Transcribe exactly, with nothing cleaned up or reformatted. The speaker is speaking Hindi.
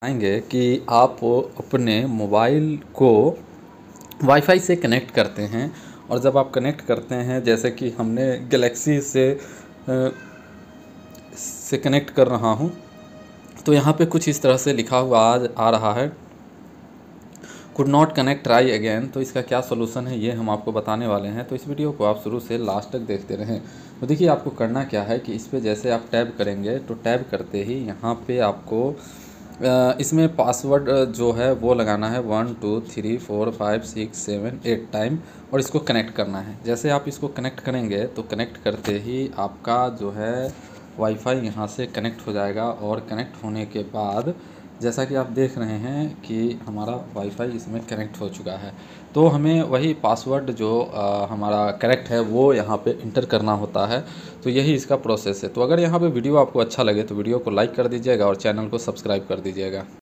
आएंगे कि आप अपने मोबाइल को वाईफाई से कनेक्ट करते हैं और जब आप कनेक्ट करते हैं, जैसे कि हमने गैलेक्सी से से कनेक्ट कर रहा हूं, तो यहाँ पे कुछ इस तरह से लिखा हुआ आ, आ रहा है, could not connect, try again. तो इसका क्या सोल्यूशन है ये हम आपको बताने वाले हैं, तो इस वीडियो को आप शुरू से लास्ट तक देखते रहें। तो देखिए आपको करना क्या है कि इस पर जैसे आप टैब करेंगे तो टैब करते ही यहाँ पे आपको इसमें पासवर्ड जो है वो लगाना है one two three four five six seven eight time, और इसको कनेक्ट करना है। जैसे आप इसको कनेक्ट करेंगे तो कनेक्ट करते ही आपका जो है वाईफाई यहाँ से कनेक्ट हो जाएगा, और कनेक्ट होने के बाद जैसा कि आप देख रहे हैं कि हमारा वाईफाई इसमें कनेक्ट हो चुका है। तो हमें वही पासवर्ड जो आ, हमारा करेक्ट है वो यहाँ पे इंटर करना होता है। तो यही इसका प्रोसेस है। तो अगर यहाँ पे वीडियो आपको अच्छा लगे तो वीडियो को लाइक कर दीजिएगा और चैनल को सब्सक्राइब कर दीजिएगा।